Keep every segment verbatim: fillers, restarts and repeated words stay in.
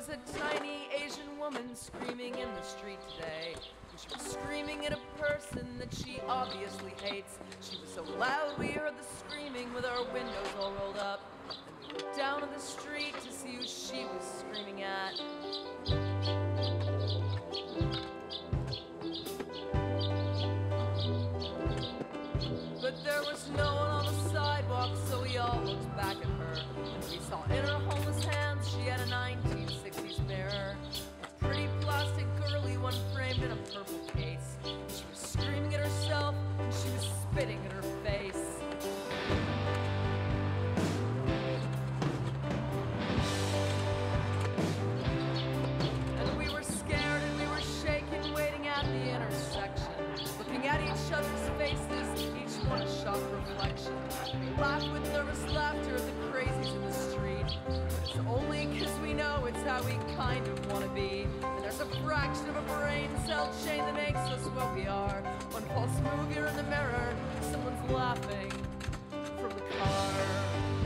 was a tiny Asian woman screaming in the street today. And she was screaming at a person that she obviously hates. She was so loud we heard the screaming with our windows all rolled up. And we looked down on the street to see who she was screaming at. But there was no one on the sidewalk, so we all looked back at her. And we saw in her homeless hands she had a nineteen sixties mirror, a pretty plastic girly one framed in a purple case. And she was screaming at herself, and she was spitting at her face. And we were scared and we were shaking, waiting at the intersection, looking at each other's faces, each one a shocked reflection. We laughed with nervous laughter at the crazies in the street, but it's only because we know it's how we kind of want to be. And there's a fraction of a brain cell chain that makes us what we are. One false move, you're in the mirror, someone's laughing from the car.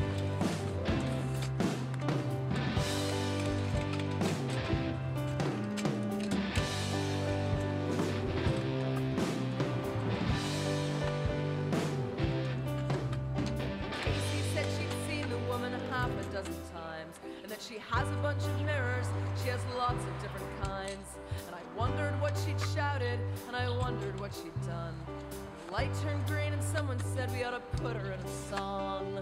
Half a dozen times, and that she has a bunch of mirrors, she has lots of different kinds. And I wondered what she'd shouted, and I wondered what she'd done. The light turned green and someone said we ought to put her in a song.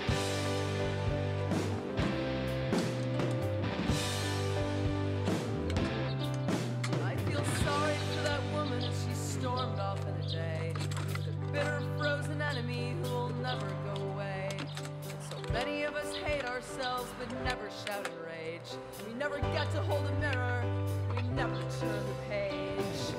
I feel sorry for that woman as she stormed off in a day, with a bitter frozen enemy who will never go away. Many of us hate ourselves, but never shout in rage. We never get to hold a mirror, we never turn the page.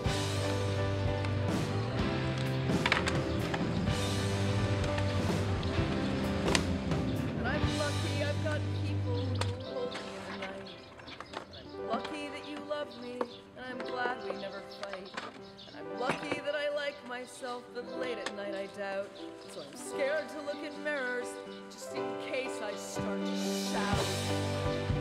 And I'm lucky I've got people who hold me in the night. And I'm lucky that you love me, and I'm glad we never fight. And I'm lucky that I like myself, but late at night I doubt. So I'm scared to look in mirrors, just in case I start to shout.